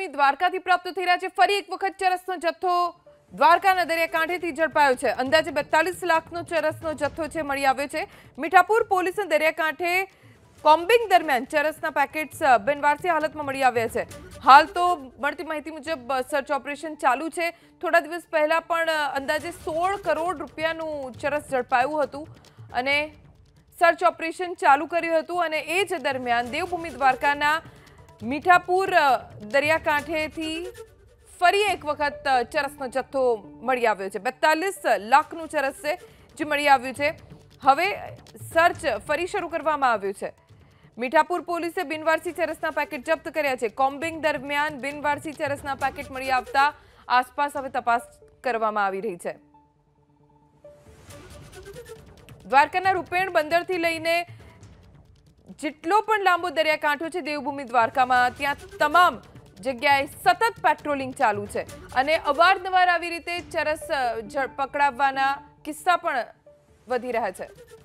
દેવભૂમિ દ્વારકાથી પ્રાપ્ત થઈ રહ્યા છે। ફરી એક વખત ચરસનો જથ્થો દ્વારકાના દરિયાકાંઠેથી ઝડપાયો છે। અંદાજે 42 લાખનો ચરસનો જથ્થો છે મળી આવ્યો છે। મીઠાપુર પોલીસને દરિયાકાંઠે કોમ્બિંગ દરમિયાન ચરસના પેકેટ્સ બિનવારસી હાલતમાં મળી આવ્યા છે। હાલ તો મળતી માહિતી મુજબ સર્ચ ઓપરેશન ચાલુ છે। થોડા દિવસ પહેલા પણ અંદાજે 16 કરોડ રૂપિયાનું ચરસ ઝડપાયું હતું અને સર્ચ ઓપરેશન ચાલુ કર્યું હતું અને એ જ દરમિયાન દેવભૂમિ દ્વારકાના મીઠાપુર દરિયાકાંઠેથી ફરી એક વખત ચરસનો જથ્થો મળી આવ્યો છે। 42 લાખનું ચરસ છે જે મળી આવ્યું છે। હવે સર્ચ ફરી શરૂ કરવામાં આવ્યું છે। મીઠાપુર પોલીસે બિનવારસી ચરસના પેકેટ જપ્ત કર્યા છે। કોમ્બિંગ દરમિયાન બિનવારસી ચરસના પેકેટ મળી આવતા આસપાસ હવે તપાસ કરવામાં આવી રહી છે। દ્વારકાના રૂપેણ બંદરથી લઈને જેટલો પણ લાંબો દરિયાકાંઠો છે દેવભૂમિ દ્વારકામાં ત્યાં તમામ જગ્યાએ સતત પેટ્રોલિંગ ચાલુ છે અને અવારનવાર આવી રીતે ચરસ પકડાવવાના કિસ્સા પણ વધી રહ્યા છે।